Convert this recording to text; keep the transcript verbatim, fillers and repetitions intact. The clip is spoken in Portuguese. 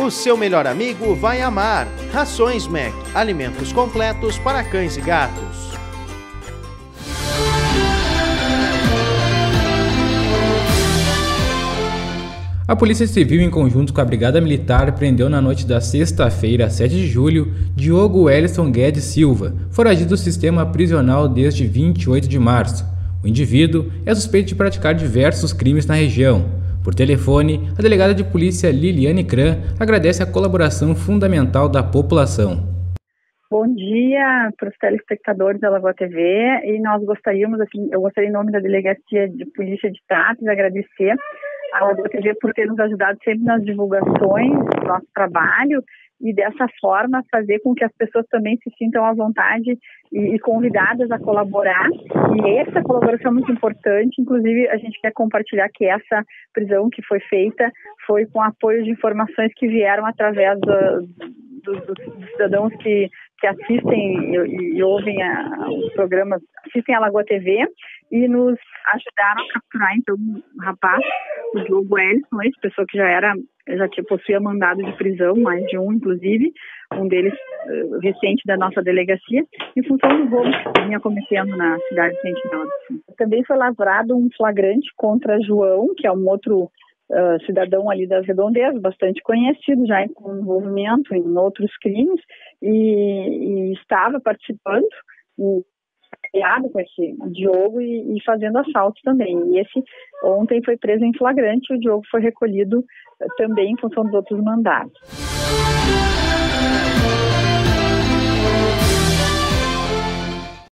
O seu melhor amigo vai amar. Rações Mac, alimentos completos para cães e gatos. A Polícia Civil, em conjunto com a Brigada Militar, prendeu na noite da sexta-feira, sete de julho, Diogo Wellington Guedes Silva, foragido do sistema prisional desde vinte e oito de março. O indivíduo é suspeito de praticar diversos crimes na região. Por telefone, a delegada de polícia Liliane Kran agradece a colaboração fundamental da população. Bom dia para os telespectadores da Lagoa T V, e nós gostaríamos, assim, eu gostaria em nome da Delegacia de Polícia de Taques, agradecer a Lagoa T V por ter nos ajudado sempre nas divulgações do nosso trabalho e dessa forma fazer com que as pessoas também se sintam à vontade e, e convidadas a colaborar. E essa colaboração é muito importante, inclusive a gente quer compartilhar que essa prisão que foi feita foi com apoio de informações que vieram através do, do, do, dos cidadãos que, que assistem e, e ouvem a, os programas, assistem a Lagoa T V e nos ajudaram a capturar então um rapaz, o Diogo Wellington, essa pessoa que já era, já tinha, possuía mandado de prisão, mais de um inclusive, um deles uh, recente da nossa delegacia, em função do roubo que vinha cometendo na cidade de Sentinela. Também foi lavrado um flagrante contra João, que é um outro uh, cidadão ali das Redondezas, bastante conhecido já com envolvimento em outros crimes, e, e estava participando e com esse Diogo e, e fazendo assaltos também. E esse ontem foi preso em flagrante e o Diogo foi recolhido uh, também em função dos outros mandados.